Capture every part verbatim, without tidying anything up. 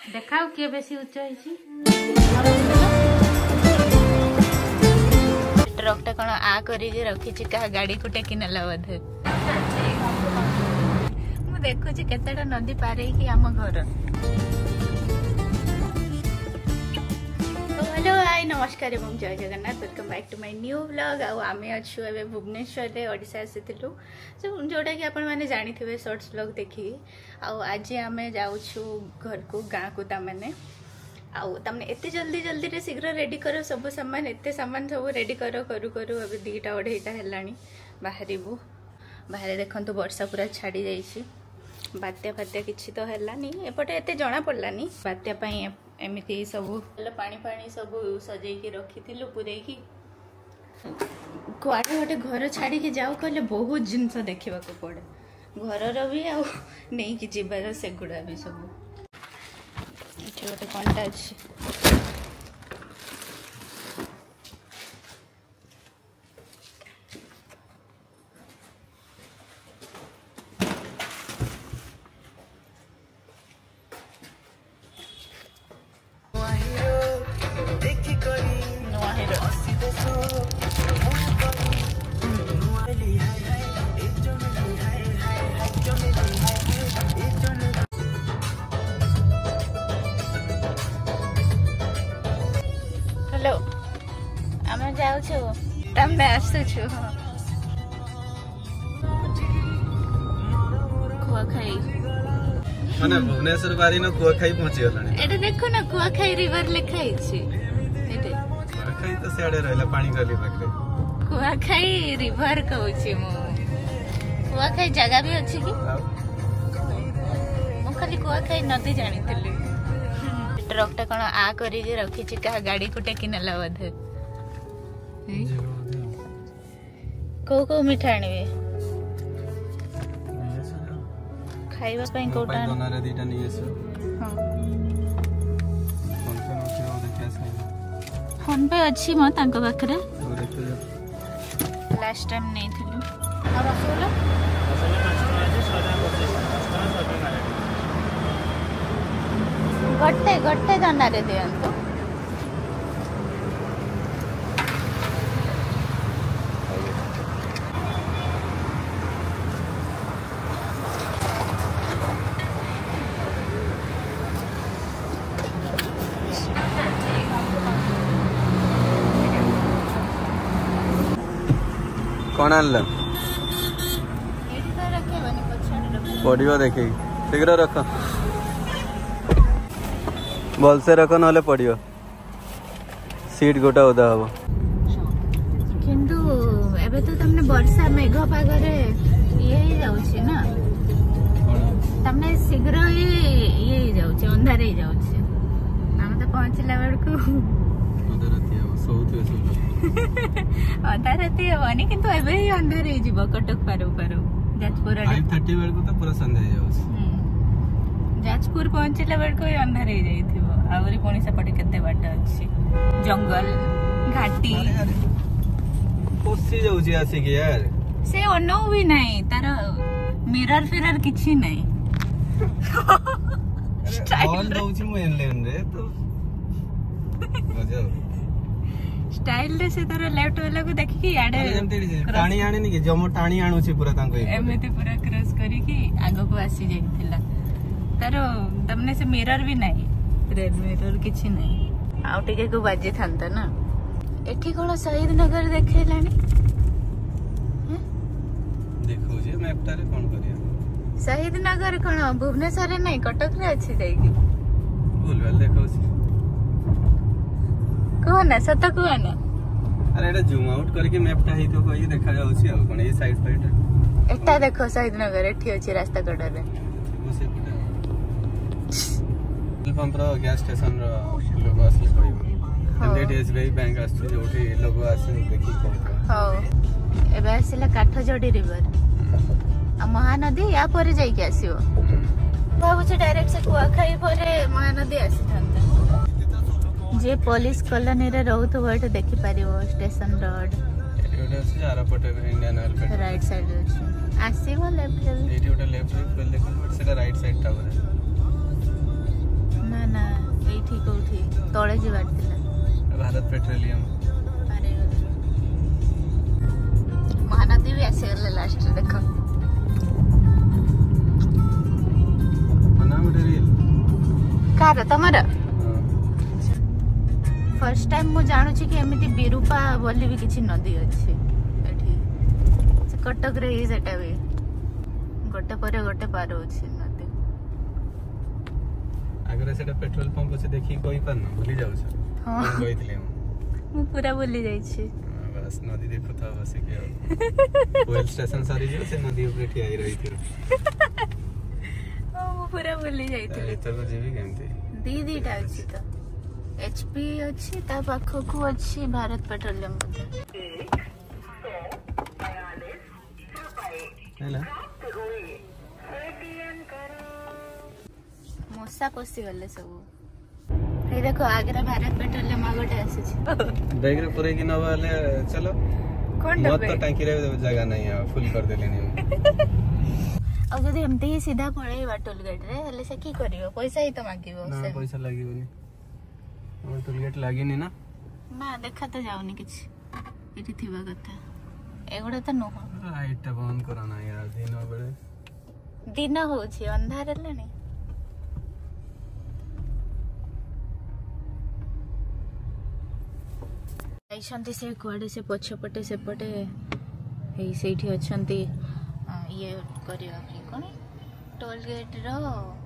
देखाओ किए बेसी उच्च होइछि ट्रक टा कौन आ करी रखी क्या गाड़ी को टेकी नेला बोधे मु देखुची केतेटा नदी पार कि आम घर। हेलो हाय नमस्कार एवं जय Jagannath welcome back to my new vlog आम अच्छु ए भुवनेश्वर रे ओडिशा आसीथिलु जोटा कि आपण माने जानी थिबे शॉर्ट्स व्लॉग देखि आज आम जाउछु घर को गाँ को तमने आउ तमने एते जल्दी जल्दी रे शीघ्र रेडी करो सब सामान एते सामान सब रेडी करो करू करू अभी दीटा अढ़ईटा हेलानी बाहरिबु बाहर देखंतु वर्षा पूरा छाड़ी जाइछि बात्या फात्या किछि तो हेलानी एपटे एते जणा पड़लानी बात्या पई एमिति सब पानी पानी सब सजेकी रखी पूरे की कुआडे गोटे घर छाड़ी के जाओ कहले बहुत जिनस देखा पड़े घर भी आ नहीं कि जीवार सेगुड़ा भी सब गोटे कंटा अच्छी हेलो आम जाऊछु तमने आसुछु कुआखाई माने भुवनेश्वर बारी न कुआखाई पहुंची गलानी एटे देखो ना कुआखाई रिवर लिखाई छी एटे कुआखाई तो सियाडे रहला पानी गली पाखरे कुआखाई रिवर कहूची मु कुआखाई जगह भी अछि कि मु खाली कुआखाई नदी जानिथिली ट्रक टा कौन आ करी रखी क्या गाड़ी को टेकी नेला बोधे कौ कौ मिठा आनिबे खाइबा पई कोटा दोनारे दीटा नि एसो हां फोन पे नथियो देखा सही फोन पे अछि म तांको बखरे लास्ट टाइम नहीं थिलु और रसगुल्ला गट्टे गट्टे दंडारे दियंतु कौन आनल पड़ो देखे शीघ्र रख भल से रख ना पड़ो सीट गोटा ओदा हम किंतु एबे तो तमने वर्षा मेघ पागरे ये ही जाउछि ना तमने शीघ्र ही ये ही जाउछि अंधार ही जाउछि हम तो पहुंचला बेडको अदरती हो सौथि सब अदरती होनी किंतु एबे ही अंधार ही जीव कटक पारो पारो जाजपुर फाइव थर्टी बेडको तो पूरा संध्या जाउछि जाजपुर पहुंचला बेडको ही अंधार ही जाइथिबो आउरी कोनी सेपटे केते बाट अछि जंगल घाटी कोसी जाउछि आसी के यार से अनो भी नहीं तार मिरर फिरर किछि नहीं स्टाइल जाउछि मु एनलेन रे तो मजा स्टाइल रे से तार लेफ्ट वाला को देखि कि याडे टाणी आने नि के जमो टाणी आनु छी पूरा तांको एमेते पूरा क्रॉस करी कि आगो को आसी जाइथिला तार तमने से मिरर भी नहीं रेड मिरर किछि नहीं आउ टिके को बाजे थांता ना एठी कोन शहीद नगर देखेलानी देखो जे मैप तारे कोन करिया शहीद नगर कोन भुवनेश्वर रे नहीं कटक रे अछि जाई कि भूल वाल देखो छी कोन सत कोन अरे एटा जूम आउट करके मैप ता ही तो कोई देखा जाउ छी अब कोन ए साइड साइड एटा देखो शहीद नगर एठी अछि रास्ता कटर रे पंप रो गैस स्टेशन रो लोगो आसी कहबो एंडेड एसबीआई बैंक आसी जोठी लोगो आसी देखि कहबो हां एबे आसीला काठजोडी रिवर आ महानदी या पर जाई के आसीओ बाबू से डायरेक्ट से कुआखाई परे महानदी आसी थांता जे पुलिस कॉलोनी रे रहउतो बट देखि पारिबो स्टेशन रोड एटा से जारा पटे इंडियन ऑयल पे राइट साइड अछि आसीबो लेफ्ट रे एटी ओटा लेफ्ट रे खोल देखो बट सेटा राइट साइड टा बरे ना ना ଏଇଠି କୋଉଠି ତଳେ ଯିବାର ଥିଲା भारत पेट्रोलियम महानदी भी आसीगले लास्ट देख कार तमर फर्स्ट टाइम मु जानूची कि एमिति बिरूपा बोली भी किछि नदी अछि एठी से कटक रे ही सेटा भी गोटे परे गोटे पार होछि नदी आगरे सेटा पेट्रोल पंप से देखि कोई पर न भूली जाउ छ हां कहितले मु पूरा भूली जाई छी बस नदी देखो था बस के ओएल स्टेशन सारी जो से नदी ऊपर ठिया रही थी ओ मु पूरा भूली जाई थी तो जीवी केमती दी दीटा अछि त एचपी अछि ता पाखो को अछि भारत पेट्रोलियम बते हैला मोसा पसी गले सब हे देखो आगरा भारत पेट्रोलियम आगोटे आसी बैग रे पुरे कि न वाले चलो कोन मत तो टंकी रे जगह नहीं है फुल कर देले नहीं अब जदि हमते ही सीधा पळेबा टोल गेट रे हले से की करियो पैसा ही तो मागिबो ना पैसा लागिबनी और टोल गेट लागिनी ना ना देखा तो जाउनी किछ एठी थिबा कथा एगुडा तो नो लाइट बंद कराना यार दिन बेले दिन होछि अंधार हलेनी आइसंती से कुआडे से पछपटे सेपटे हे सेठी अछंती ये करिया कि कोन टोल गेट रो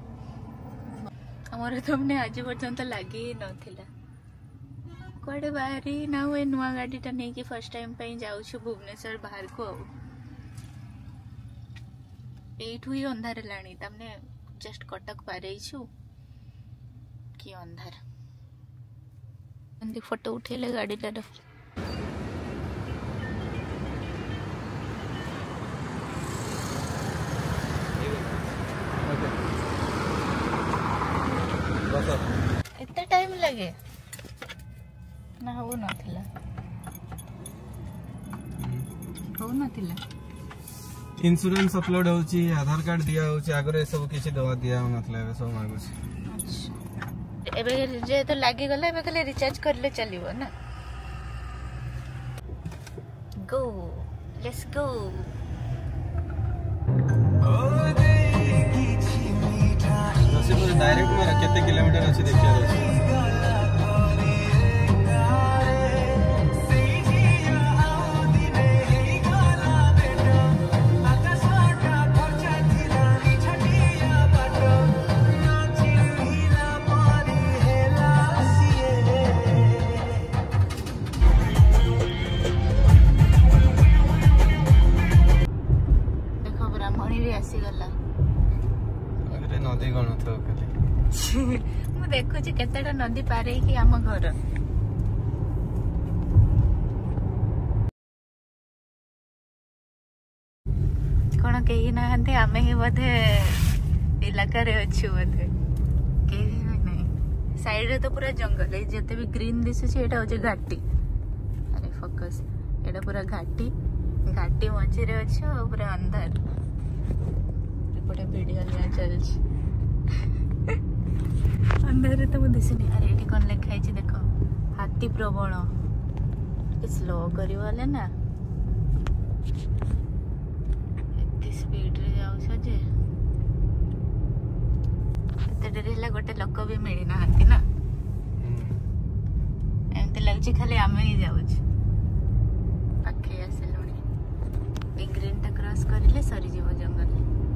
हमर तुमने आज पर्यंत लागी नथिला कुआडे बाहरी ना हुए नुआ गाडीटा नहीं कि फर्स्ट टाइम पे जाऊ छु भुवनेश्वर बाहर को एठू ही अंधार लाणी तमने जस्ट कटक पारे छु कि अंधार अंदी फोटो उठेले गाडीटा रो इतना टाइम लगे ना हो नथिला हो नथिला इंश्योरेंस अपलोड होची आधार कार्ड दिया होची आगरे सब किछि दवा दिया मतलब सब मागु छी अच्छा एबे जे तो लागी गला एबे खाली रिचार्ज करले चलिबो ना गो लेट्स गो डायरेक्ट में केते किलोमीटर अछि देखिया अछि देखो ब्राह्मणी भी आसी गला अरे नदी गण थो खाली मु देखु छी केतेटा नदी पारे कि हम घर कोन केही ना हंते आमे ही बधे इलाका रे अछि बधे केही नहीं साइड रे तो पूरा जंगल है जते भी ग्रीन दिसु छी एटा होजे घाटी अरे फोकस एटा पूरा घाटी घाटी मझे रे अछि पूरा अंदर एपटे वीडियो लिया चल छी अंदर तो मुझे दिसनी अरे एठी कोन लिखा है देखो हाथी प्रबल स्लो करियो वाले ना एती स्पीड रे जाउ छ जे एते डरे ला गोटे लोक भी मिली ना हाथी ना एमते लागछि खाली आमे ही जाउ छ पाखे आसेलोनी ए ग्रीन टा क्रॉस करिले सरी जीव जंगल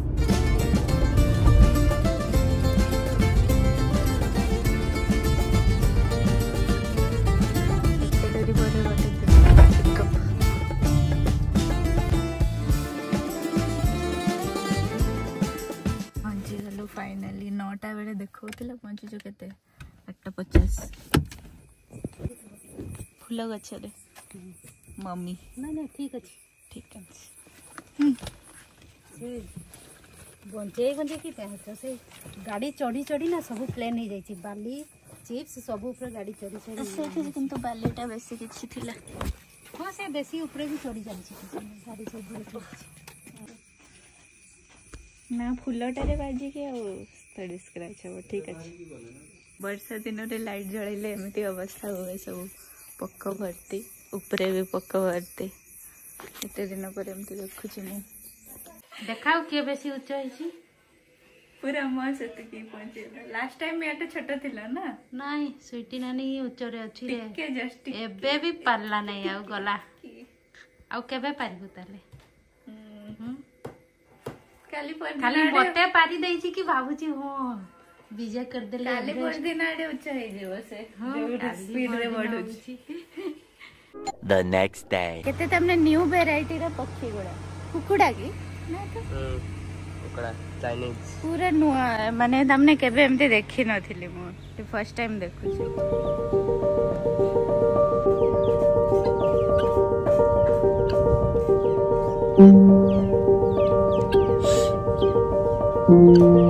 फाइनली नौटा बेले देखो पहुंची जो केते आठटा पचास फूल गछ रे मम्मी नहीं नहीं ठीक अच्छे ठीक है बंचे बंचे कि तो से गाड़ी चढ़ी चढ़ी ना सब प्लेन हो जाई बाली चिप्स सब ऊपर गाड़ी चढ़ी चढ़ी से किंतु बालीटा बेसी किछि थिला हां से बेसी ऊपर भी चढ़ी जाई गाड़ी सब ना फूलटारे बाजी के थोड़ी स्क्रैच हो ठीक अच्छे वर्षा दिन रे लाइट जळैले एमती अवस्था हुए सब पक्क भर्ती ऊपरे भी पक्क भर्ती एते दिन पर एमती देखुची मु देखाओ किए बेसी उच्च है पूरा मस्त की पहुंचे लास्ट टाइम याटे छोट थिला ना नहीं स्वीटी नानी उच्च रे अछि रे के जस्ट एबे भी पारला नहीं आ गला आ केबे पारिबु ताले काली पर खाली मते पारी देछि कि भाबुची हो विजय कर देले काली पर दिन आडे उच्च हे जेबो से जो स्पीड रे बढ़ुची The next day. केते तमने न्यू वैरायटी रे पक्षी गुडा कुकुडा की ना तो कुकुडा चाइनीज पूरा नुआ माने तमने केबे एमते देखि नथिले मो फर्स्ट टाइम देखुची Mm-hmm.